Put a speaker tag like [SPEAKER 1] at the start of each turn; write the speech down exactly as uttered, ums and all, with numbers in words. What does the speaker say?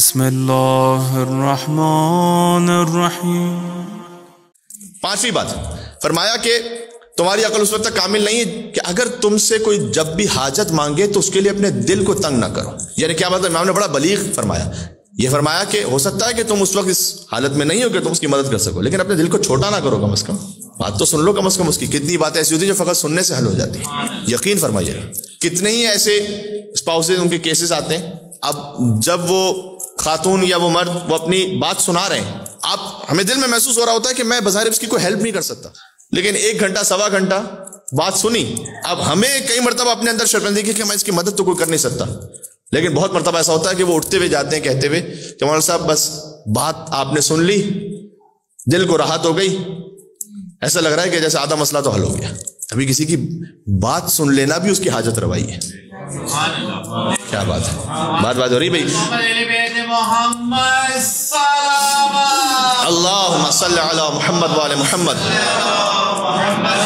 [SPEAKER 1] بسم اللہ الرحمن الرحیم۔
[SPEAKER 2] پانچویں بات فرمایا کہ تمہاری عقل اس وقت تک کامل نہیں ہے کہ اگر تم سے کوئی جب بھی حاجت مانگے تو اس کے لیے اپنے دل کو تنگ نہ کرو۔ یعنی کیا مطلب؟ امام نے بڑا بلیغ فرمایا، یہ فرمایا کہ ہو سکتا ہے کہ تم اس وقت اس حالت میں نہیں ہو کہ تم اس کی مدد کر سکو، لیکن اپنے دل کو چھوٹا نہ کرو، کم از کم بات تو سن لو کم از کم اس کی۔ کتنی باتیں ایسی ہوتی ہیں جو فقط سننے سے حل ہو جاتی ہیں، یقین فرمائیے۔ کتنے ہی ایسے اسپاؤسز ان کے کیسز آتے ہیں، اب جب وہ خاتون یا وہ مرد وہ اپنی بات سنا رہے ہیں، آپ ہمیں دل میں محسوس ہو رہا ہوتا ہے کہ میں بظاہر اس کی کوئی ہیلپ نہیں کر سکتا، لیکن ایک گھنٹہ سوا گھنٹہ بات سنی، اب ہمیں کئی مرتبہ اپنے اندر شرمندگی کہ میں اس کی مدد تو کوئی کر نہیں سکتا، لیکن بہت مرتبہ ایسا ہوتا ہے کہ وہ اٹھتے ہوئے جاتے ہیں کہتے ہوئے کہ مولانا صاحب بس بات آپ نے سن لی، دل کو راحت ہو گئی، ایسا لگ رہا ہے کہ جیسے آدھا مسئلہ تو حل ہو گیا۔ ابھی کسی کی بات سن لینا بھی اس کی حاجت روائی ہے۔ کیا بات ہے، بات بات ہو رہی بھائی۔ اللہم صلی علی محمد وعلی محمد۔